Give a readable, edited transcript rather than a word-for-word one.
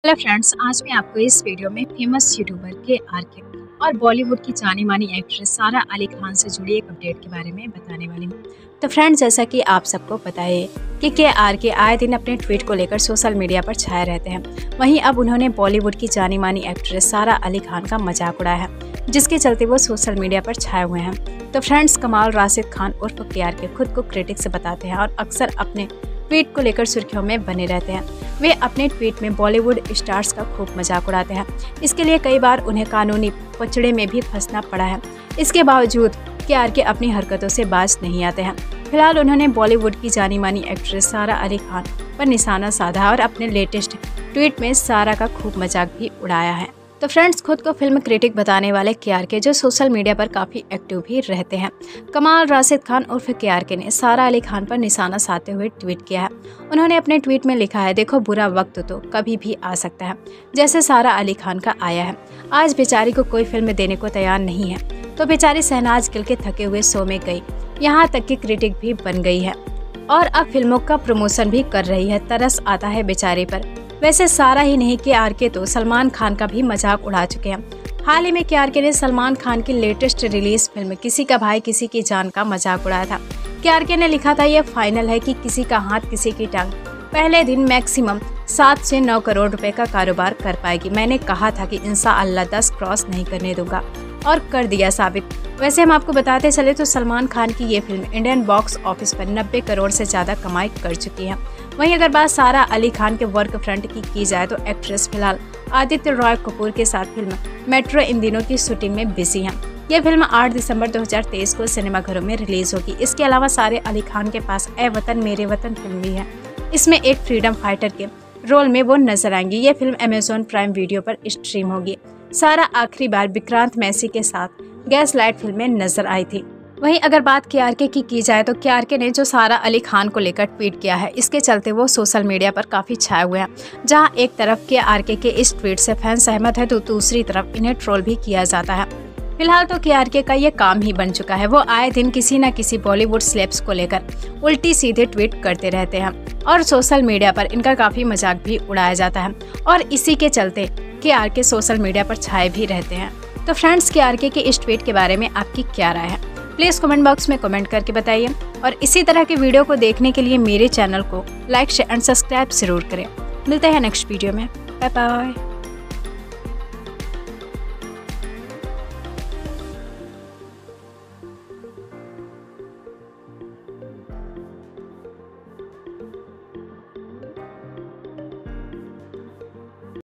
Hello friends, आज मैं आपको इस वीडियो में फेमस यूट्यूबर के और बॉलीवुड की जानी मानी एक्ट्रेस सारा अली खान से जुड़ी एक अपडेट के बारे में बताने वाली हूँ। तो फ्रेंड्स, जैसा कि आप सबको पता है कि के आए दिन अपने ट्वीट को लेकर सोशल मीडिया पर छाए रहते हैं। वहीं अब उन्होंने बॉलीवुड की जानी मानी एक्ट्रेस सारा अली खान का मजाक उड़ाया है, जिसके चलते वो सोशल मीडिया पर छाए हुए हैं। तो फ्रेंड्स, कमाल राशिद खान उर्फ के खुद को क्रिटिक्स बताते हैं और अक्सर अपने ट्वीट को लेकर सुर्खियों में बने रहते हैं। वे अपने ट्वीट में बॉलीवुड स्टार्स का खूब मजाक उड़ाते हैं। इसके लिए कई बार उन्हें कानूनी पचड़े में भी फंसना पड़ा है। इसके बावजूद के अपनी हरकतों से बाज नहीं आते हैं। फिलहाल उन्होंने बॉलीवुड की जानी मानी एक्ट्रेस सारा अली खान पर निशाना साधा और अपने लेटेस्ट ट्वीट में सारा का खूब मजाक भी उड़ाया है। तो फ्रेंड्स, खुद को फिल्म क्रिटिक बताने वाले के जो सोशल मीडिया पर काफ़ी एक्टिव भी रहते हैं, कमाल राशिद खान उर्फ के ने सारा अली खान पर निशाना साधते हुए ट्वीट किया है। उन्होंने अपने ट्वीट में लिखा है, देखो बुरा वक्त तो कभी भी आ सकता है, जैसे सारा अली खान का आया है। आज बेचारी को कोई फिल्म देने को तैयार नहीं है, तो बेचारी शहनाज गिल के थके हुए शो में गई, यहाँ तक कि क्रिटिक भी बन गई है और अब फिल्मों का प्रमोशन भी कर रही है। तरस आता है बेचारी पर। वैसे सारा ही नहीं के तो सलमान खान का भी मजाक उड़ा चुके हैं। हाल ही में के ने सलमान खान की लेटेस्ट रिलीज फिल्म किसी का भाई किसी की जान का मजाक उड़ाया था। के ने लिखा था, यह फाइनल है कि किसी का हाथ किसी की टांग पहले दिन मैक्सिमम 7 से 9 करोड़ रुपए का कारोबार कर पाएगी। मैंने कहा था कि इंशाअल्लाह 10 क्रॉस नहीं करने दूंगा और कर दिया साबित। वैसे हम आपको बताते चले तो सलमान खान की ये फिल्म इंडियन बॉक्स ऑफिस पर 90 करोड़ से ज्यादा कमाई कर चुकी है। वहीं अगर बात सारा अली खान के वर्क फ्रंट की जाए तो एक्ट्रेस फिलहाल आदित्य रॉय कपूर के साथ फिल्म मेट्रो इन दिनों की शूटिंग में बिजी है। यह फिल्म 8 दिसंबर 2023 को सिनेमाघरों में रिलीज होगी। इसके अलावा सारे अली खान के पास ए वतन मेरे वतन फिल्म भी है। इसमें एक फ्रीडम फाइटर के रोल में वो नजर आएंगी। ये फिल्म अमेजॉन प्राइम वीडियो पर स्ट्रीम होगी। सारा आखिरी बार विक्रांत मैसी के साथ गैस लाइट फिल्म में नजर आई थी। वहीं अगर बात के की जाए तो के ने जो सारा अली खान को लेकर ट्वीट किया है, इसके चलते वो सोशल मीडिया पर काफी छाए हुए हैं। जहां एक तरफ के इस ट्वीट से फैन सहमत है तो दूसरी तरफ इन्हें ट्रोल भी किया जाता है। फिलहाल तो के का ये काम ही बन चुका है। वो आए दिन किसी न किसी बॉलीवुड सेलेब्स को लेकर उल्टी सीधे ट्वीट करते रहते हैं और सोशल मीडिया पर इनका काफी मजाक भी उड़ाया जाता है और इसी के चलते के सोशल मीडिया पर छाए भी रहते हैं। तो फ्रेंड्स, के इस ट्वीट के बारे में आपकी क्या राय है, प्लीज कमेंट बॉक्स में कमेंट करके बताइए और इसी तरह के वीडियो को देखने के लिए मेरे चैनल को लाइक शेयर एंड सब्सक्राइब जरूर करें। मिलते हैं नेक्स्ट वीडियो में। Bye bye.